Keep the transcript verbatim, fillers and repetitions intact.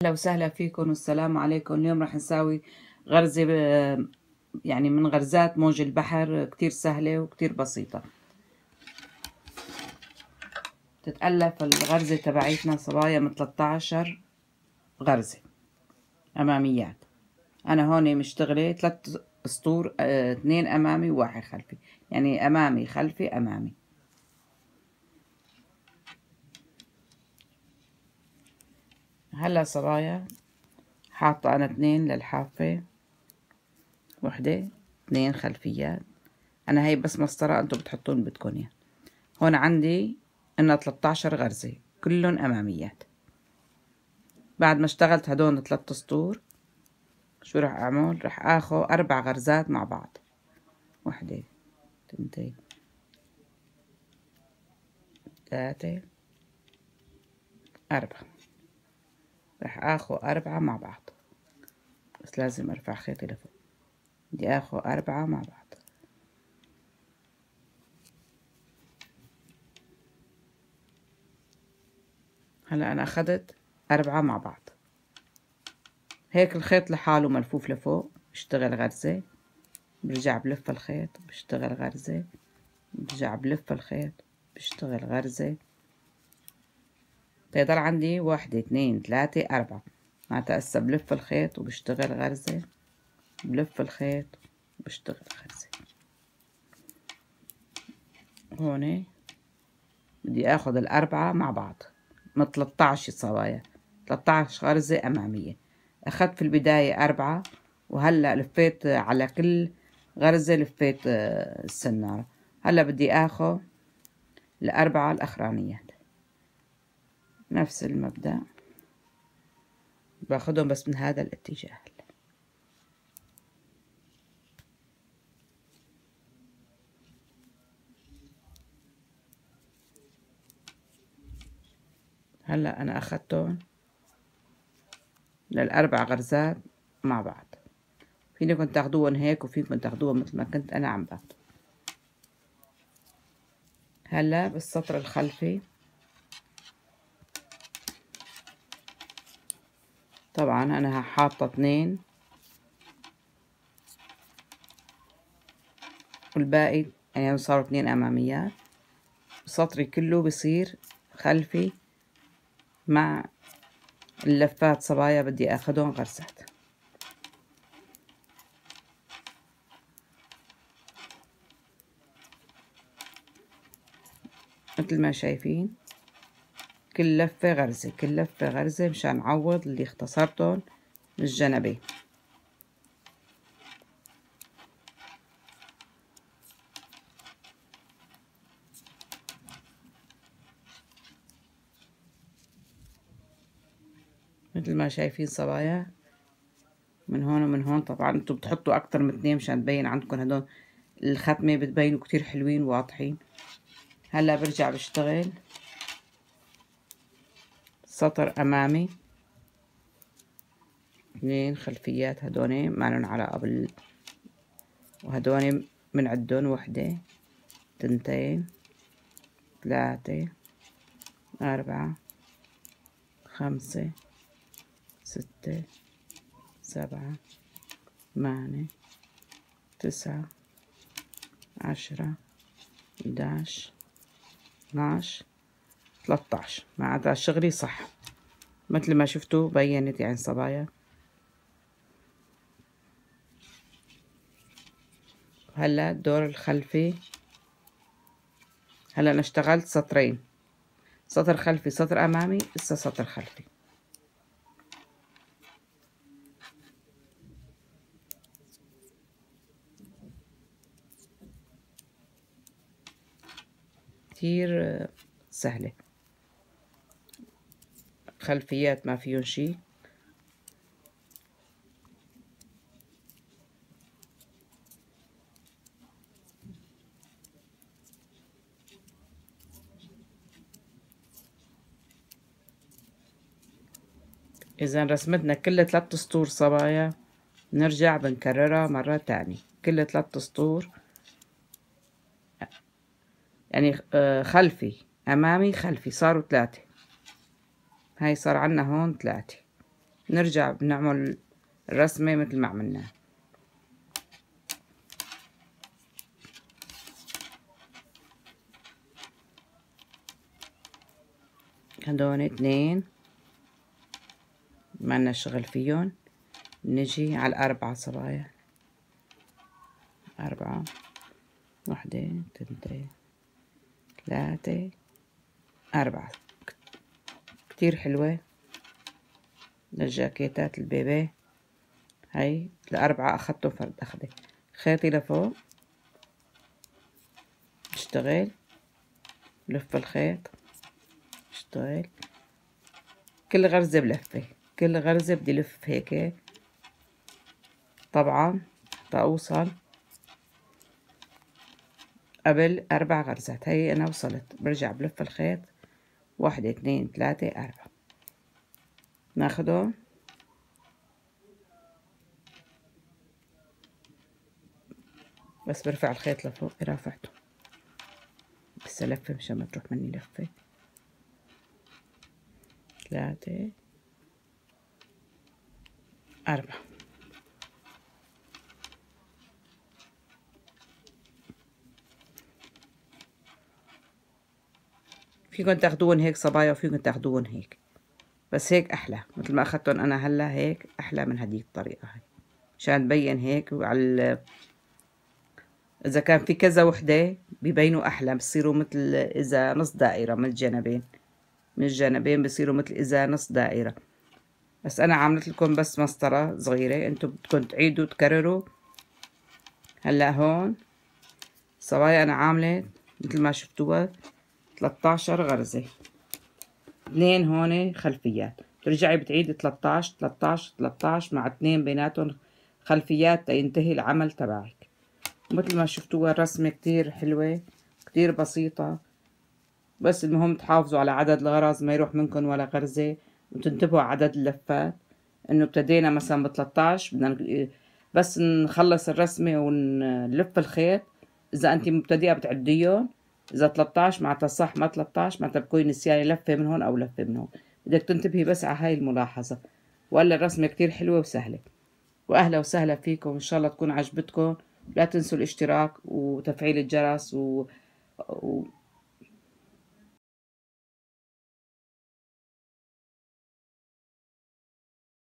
أهلا وسهلا فيكم والسلام عليكم. اليوم راح نساوي غرزة يعني من غرزات موج البحر، كتير سهلة وكتير بسيطة. تتألف الغرزة تبعيتنا صبايا من ثلاثة عشر غرزة أماميات. أنا هون مشتغلة ثلاث سطور، اه اثنين أمامي وواحد خلفي، يعني أمامي خلفي أمامي. هلا صبايا حاطة أنا اثنين للحافة، وحدة اثنين خلفيات. أنا هي بس مسطرة، أنتم بتحطون بدكم إياه. هون عندي إنها ثلاثة عشر غرزة كلهم أماميات. بعد ما اشتغلت هدول ثلاث سطور، شو راح أعمل؟ راح آخذ أربع غرزات مع بعض، وحدة تنتين ثلاثة أربعة. راح آخذ أربعة مع بعض، بس لازم أرفع خيطي لفوق. بدي آخذ أربعة مع بعض. هلا أنا أخذت أربعة مع بعض. هيك الخيط لحاله ملفوف لفوق، بشتغل غرزة، برجع بلف الخيط، بشتغل غرزة، برجع بلف الخيط، بشتغل غرزة. بيضل عندي واحدة اثنين ثلاثة أربعة. معناتها هسه بلف الخيط وبشتغل غرزة، بلف الخيط وبشتغل غرزة. هون بدي اخذ الأربعة مع بعض من ثلاثة عشر صوايا، ثلاثة عشر غرزة أمامية. أخذت في البداية أربعة، وهلأ لفيت على كل غرزة لفيت السنارة. هلأ بدي اخذ الأربعة الأخرانيات، نفس المبدأ باخدهم بس من هذا الاتجاه. هلا انا اخدتهم للاربع غرزات مع بعض. فينكم تاخدوهم هيك وفيكم تاخدوهم مثل ما كنت انا عم باخد. هلا بالسطر الخلفي طبعا انا حاطه اثنين، والباقي يعني صاروا اثنين اماميات. سطري كله بصير خلفي مع اللفات صبايا بدي اخدهم غرزات. مثل ما شايفين كل لفة غرزة، كل لفة غرزة مشان اعوض اللي اختصرتهم من الجنبين. مثل ما شايفين صبايا من هون ومن هون. طبعا انتم بتحطوا اكتر من اثنين مشان تبين عندكم هدول الختمة، بتبينوا كتير حلوين واضحين. هلا برجع بشتغل سطر امامي، اثنين خلفيات هدول مالن على قبل، وهدول بنعدهم وحدة تنتين ثلاثة أربعة خمسة ستة سبعة ثمانية تسعة عشرة إحداش اثناش ثلاثة عشر. معناتها شغلي صح مثل ما شفتوا بينت يعني صبايا. هلا الدور الخلفي، هلا انا اشتغلت سطرين، سطر خلفي سطر امامي، لسه سطر خلفي. كتير سهلة، خلفيات ما فيهم شي. إذا رسمتنا كل ثلاث سطور صبايا نرجع بنكررها مرة تانية. كل ثلاث سطور يعني خلفي أمامي خلفي صاروا ثلاثة. هاي صار عنا هون ثلاثة، نرجع بنعمل الرسمة مثل ما عملناها. هدول اتنين مالنا شغل فيهم. نجي على الأربعة صبايا، أربعة، وحدة، تنتين، ثلاثة، أربعة. كتير حلوة للجاكيتات البيبي. هاي الأربعة أخدتهم فرد أخدة. خيطي لفوق، اشتغل، لف الخيط، اشتغل، كل غرزة بلفة، كل غرزة بدي لف هيك طبعا حتى أوصل قبل أربع غرزات. هي أنا وصلت، برجع بلف الخيط، واحدة، اثنين، ثلاثة، أربعة. ناخدهم بس برفع الخيط لفوق. رافعته بس لفة مشان ما تروح مني لفة. ثلاثة، أربعة. فيكن تاخدون هيك صبايا وفيكن تاخدون هيك، بس هيك أحلى مثل ما أخدتن أنا هلا. هيك أحلى من هديك الطريقة هاي مشان تبين هيك. وعلى إذا كان في كذا وحدة بيبينوا أحلى، بصيروا مثل إذا نص دائرة من الجانبين، من الجانبين بصيروا مثل إذا نص دائرة. بس أنا عملت لكم بس مسطرة صغيرة، أنتم بدكم تعيدوا تكرروا. هلا هون صبايا أنا عاملة مثل ما شفتوها ثلاثة عشر غرزة، اثنين هون خلفيات. بترجعي بتعيدي ثلاثة عشر ثلاثة عشر ثلاثة عشر مع اثنين بيناتهم خلفيات تينتهي العمل تبعك. مثل ما شفتوها الرسمة كتير حلوة، كتير بسيطة، بس المهم تحافظوا على عدد الغرز ما يروح منكم ولا غرزة، وتنتبهوا على عدد اللفات. انه ابتدينا مثلا ب ثلاثة عشر، بدنا بس نخلص الرسمة ونلف الخيط. اذا انت مبتدئة بتعديهم، اذا ثلاثة عشر معناتها صح، ما ثلاثة عشر معناتها بتكوني نسيانة لفة من هون او لفة من هون. بدك تنتبهي بس على هاي الملاحظة. ولا الرسمة كتير حلوة وسهلة. واهلا وسهلا فيكم، ان شاء الله تكون عجبتكم. لا تنسوا الاشتراك وتفعيل الجرس و... و...